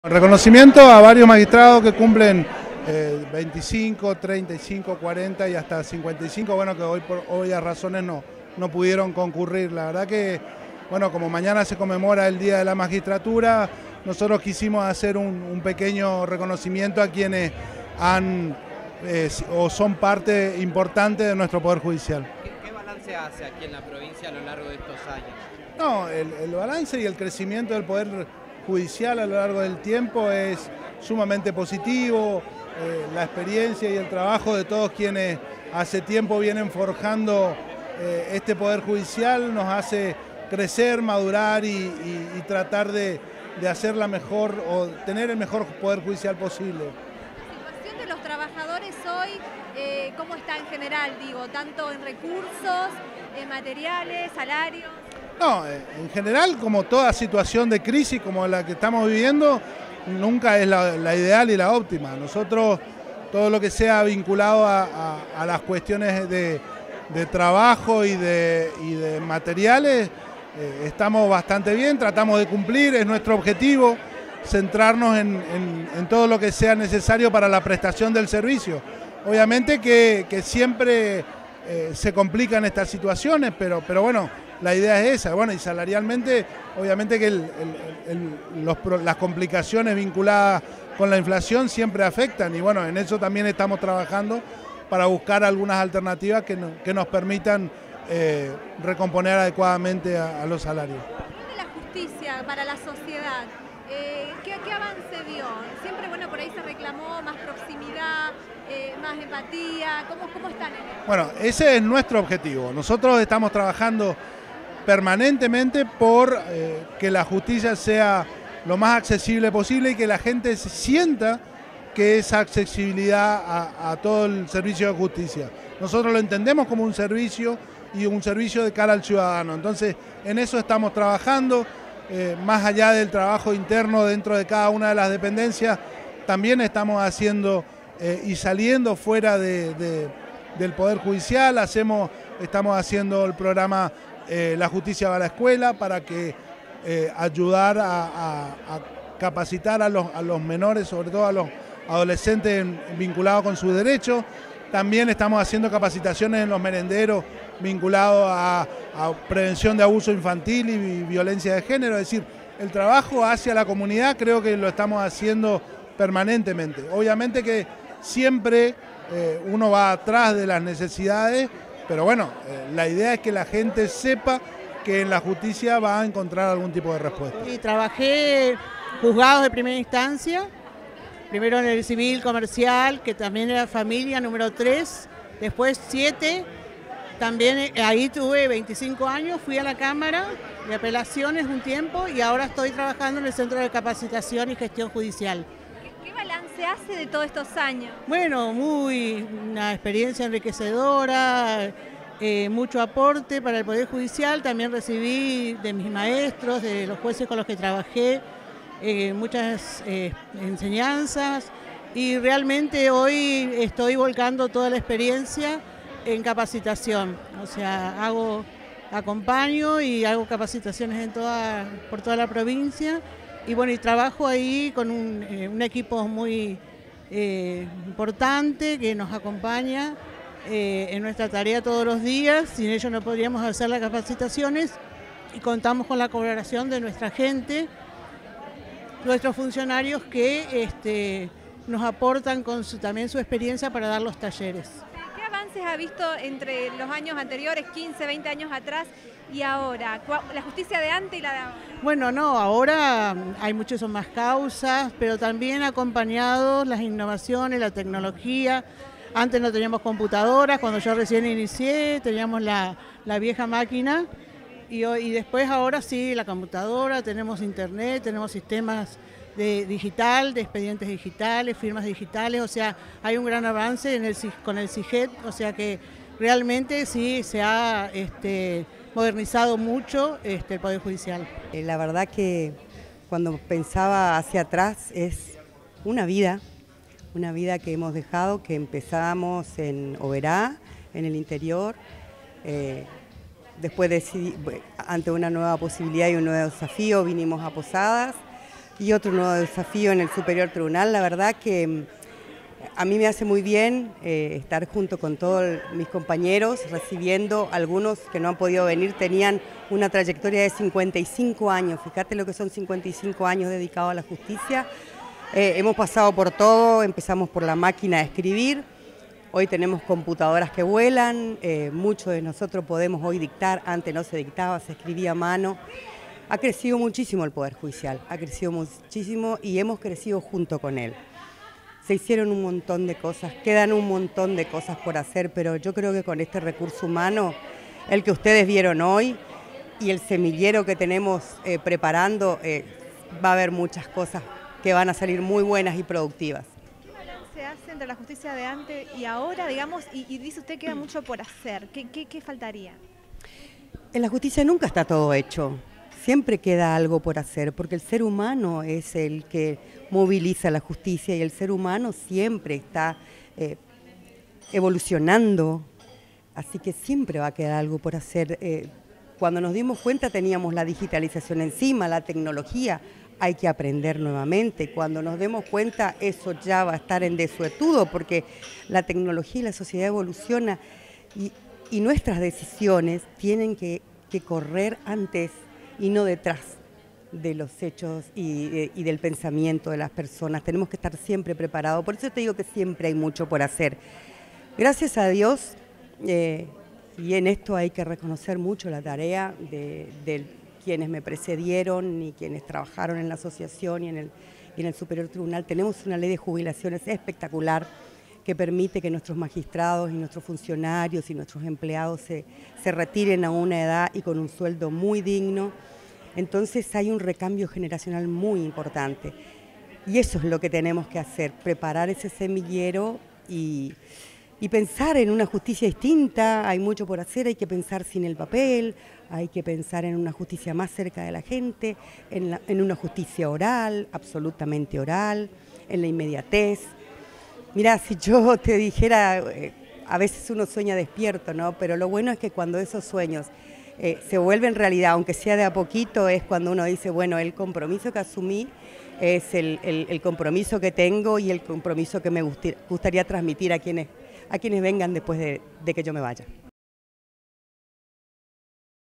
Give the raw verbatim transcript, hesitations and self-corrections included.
Reconocimiento a varios magistrados que cumplen eh, veinticinco, treinta y cinco, cuarenta y hasta cincuenta y cinco, bueno, que hoy por obvias razones no, no pudieron concurrir. La verdad que, bueno, como mañana se conmemora el Día de la Magistratura, nosotros quisimos hacer un, un pequeño reconocimiento a quienes han eh, o son parte importante de nuestro Poder Judicial. ¿Qué, qué balance hace aquí en la provincia a lo largo de estos años? No, el, el balance y el crecimiento del Poder Judicial a lo largo del tiempo es sumamente positivo. Eh, la experiencia y el trabajo de todos quienes hace tiempo vienen forjando eh, este Poder Judicial nos hace crecer, madurar y, y, y tratar de, de hacer la mejor o tener el mejor Poder Judicial posible. La situación de los trabajadores hoy, eh, ¿cómo está en general? Digo, tanto en recursos, en materiales, salarios. No, en general, como toda situación de crisis como la que estamos viviendo, nunca es la, la ideal y la óptima. Nosotros, todo lo que sea vinculado a, a, a las cuestiones de, de trabajo y de, y de materiales, eh, estamos bastante bien, tratamos de cumplir, es nuestro objetivo, centrarnos en, en, en todo lo que sea necesario para la prestación del servicio. Obviamente que, que siempre eh, se complican estas situaciones, pero, pero bueno, la idea es esa, bueno, y salarialmente, obviamente que el, el, el, los, las complicaciones vinculadas con la inflación siempre afectan y bueno, en eso también estamos trabajando para buscar algunas alternativas que, no, que nos permitan eh, recomponer adecuadamente a, a los salarios. De la justicia para la sociedad, eh, ¿qué, ¿qué avance vio? Siempre, bueno, por ahí se reclamó más proximidad, eh, más empatía, ¿cómo, cómo están en eso? Bueno, ese es nuestro objetivo, nosotros estamos trabajando permanentemente por eh, que la justicia sea lo más accesible posible y que la gente se sienta que esa accesibilidad a, a todo el servicio de justicia. Nosotros lo entendemos como un servicio y un servicio de cara al ciudadano. Entonces, en eso estamos trabajando, eh, más allá del trabajo interno dentro de cada una de las dependencias, también estamos haciendo eh, y saliendo fuera de, de, del Poder Judicial, hacemos, estamos haciendo el programa Eh, La Justicia va a la Escuela para que eh, ayudar a, a, a capacitar a los, a los menores, sobre todo a los adolescentes vinculados con sus derechos. También estamos haciendo capacitaciones en los merenderos vinculados a, a prevención de abuso infantil y violencia de género. Es decir, el trabajo hacia la comunidad creo que lo estamos haciendo permanentemente. Obviamente que siempre eh, uno va atrás de las necesidades, pero bueno, eh, la idea es que la gente sepa que en la justicia va a encontrar algún tipo de respuesta. Y trabajé juzgados de primera instancia, primero en el civil comercial, que también era familia, número tres, después siete, también ahí tuve veinticinco años, fui a la Cámara de Apelaciones un tiempo y ahora estoy trabajando en el Centro de Capacitación y Gestión Judicial. ¿Qué balance hace de todos estos años? Bueno, muy una experiencia enriquecedora, eh, mucho aporte para el Poder Judicial, también recibí de mis maestros, de los jueces con los que trabajé, eh, muchas eh, enseñanzas y realmente hoy estoy volcando toda la experiencia en capacitación, o sea, hago, acompaño y hago capacitaciones en toda, por toda la provincia. Y bueno, y trabajo ahí con un, eh, un equipo muy eh, importante que nos acompaña eh, en nuestra tarea todos los días. Sin ellos no podríamos hacer las capacitaciones y contamos con la colaboración de nuestra gente, nuestros funcionarios que este, nos aportan con su, también su experiencia para dar los talleres. ¿Qué avances ha visto entre los años anteriores, quince, veinte años atrás, y ahora? La justicia de antes y la de ahora. Bueno, no, ahora hay muchas más causas, pero también acompañados las innovaciones, la tecnología. Antes no teníamos computadoras, cuando yo recién inicié teníamos la, la vieja máquina y, y después ahora sí, la computadora, tenemos internet, tenemos sistemas de digital, de expedientes digitales, firmas digitales, o sea, hay un gran avance en el, con el SIGET, o sea que realmente sí se ha este, modernizado mucho este, el Poder Judicial. La verdad que cuando pensaba hacia atrás es una vida, una vida que hemos dejado, que empezamos en Oberá, en el interior, eh, después decidí, ante una nueva posibilidad y un nuevo desafío vinimos a Posadas, y otro nuevo desafío en el Superior Tribunal. La verdad que a mí me hace muy bien eh, estar junto con todos mis compañeros, recibiendo algunos que no han podido venir, tenían una trayectoria de cincuenta y cinco años, fíjate lo que son cincuenta y cinco años dedicados a la justicia. Eh, hemos pasado por todo, empezamos por la máquina de escribir, hoy tenemos computadoras que vuelan, eh, muchos de nosotros podemos hoy dictar, antes no se dictaba, se escribía a mano. Ha crecido muchísimo el Poder Judicial, ha crecido muchísimo y hemos crecido junto con él. Se hicieron un montón de cosas, quedan un montón de cosas por hacer, pero yo creo que con este recurso humano, el que ustedes vieron hoy y el semillero que tenemos eh, preparando, eh, va a haber muchas cosas que van a salir muy buenas y productivas. ¿Qué balance hace entre la justicia de antes y ahora, digamos, y, y dice usted que queda mucho por hacer? ¿Qué, qué, qué faltaría? En la justicia nunca está todo hecho. Siempre queda algo por hacer, porque el ser humano es el que moviliza la justicia y el ser humano siempre está eh, evolucionando, así que siempre va a quedar algo por hacer. Eh, cuando nos dimos cuenta teníamos la digitalización encima, la tecnología, hay que aprender nuevamente. Cuando nos demos cuenta eso ya va a estar en desuetudo, porque la tecnología y la sociedad evoluciona y, y nuestras decisiones tienen que, que correr antes y no detrás de los hechos y, y del pensamiento de las personas. Tenemos que estar siempre preparados, por eso te digo que siempre hay mucho por hacer. Gracias a Dios, eh, y en esto hay que reconocer mucho la tarea de, de quienes me precedieron y quienes trabajaron en la asociación y en el, y en el Superior Tribunal. Tenemos una ley de jubilaciones espectacular que permite que nuestros magistrados y nuestros funcionarios y nuestros empleados se, se retiren a una edad y con un sueldo muy digno. Entonces hay un recambio generacional muy importante y eso es lo que tenemos que hacer, preparar ese semillero y, y pensar en una justicia distinta. Hay mucho por hacer, hay que pensar sin el papel, hay que pensar en una justicia más cerca de la gente, en, la, en una justicia oral, absolutamente oral, en la inmediatez. Mira, si yo te dijera, eh, a veces uno sueña despierto, ¿no? Pero lo bueno es que cuando esos sueños eh, se vuelven realidad, aunque sea de a poquito, es cuando uno dice, bueno, el compromiso que asumí es el, el, el compromiso que tengo y el compromiso que me gustaría transmitir a quienes, a quienes vengan después de, de que yo me vaya.